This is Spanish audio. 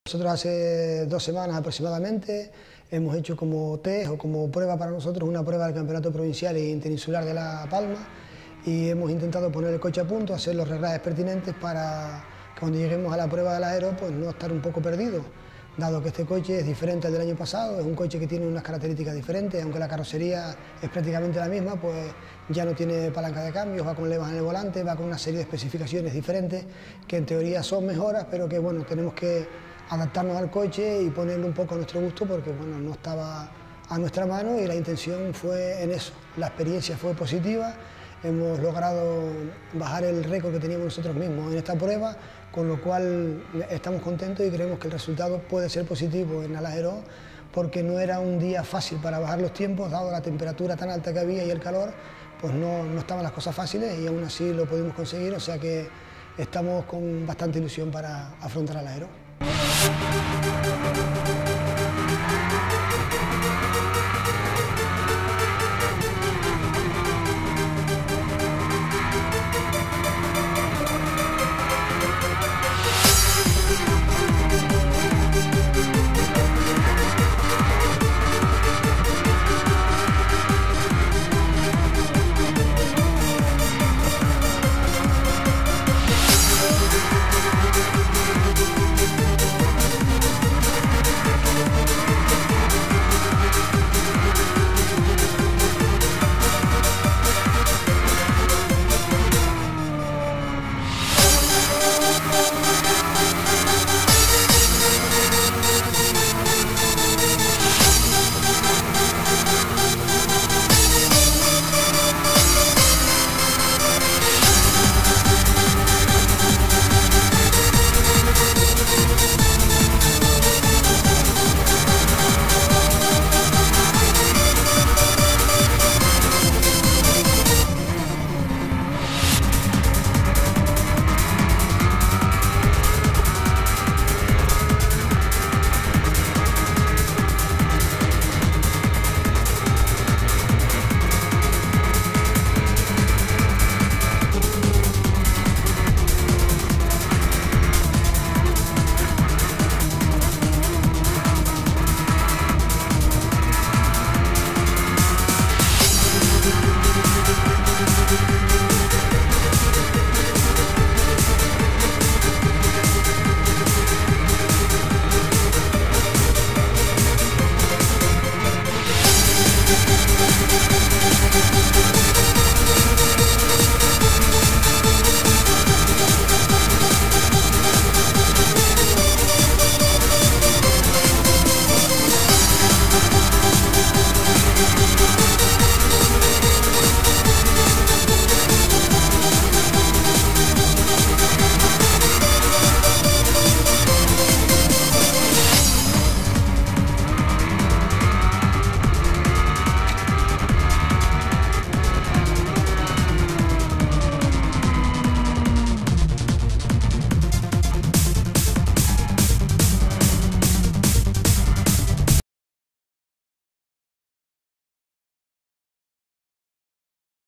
Nosotros hace 2 semanas aproximadamente hemos hecho como test o como prueba para nosotros una prueba del Campeonato Provincial e Interinsular de La Palma y hemos intentado poner el coche a punto, hacer los reglajes pertinentes para que cuando lleguemos a la prueba del Aero pues no estar un poco perdidos, dado que este coche es diferente al del año pasado, es un coche que tiene unas características diferentes, aunque la carrocería es prácticamente la misma, pues ya no tiene palanca de cambios, va con levas en el volante, va con una serie de especificaciones diferentes que en teoría son mejoras, pero que bueno, tenemos que adaptarnos al coche y ponerlo un poco a nuestro gusto porque bueno, no estaba a nuestra mano y la intención fue en eso. La experiencia fue positiva, hemos logrado bajar el récord que teníamos nosotros mismos en esta prueba, con lo cual estamos contentos y creemos que el resultado puede ser positivo en Alajeró porque no era un día fácil para bajar los tiempos, dado la temperatura tan alta que había y el calor, pues no estaban las cosas fáciles y aún así lo pudimos conseguir, o sea que estamos con bastante ilusión para afrontar Alajeró.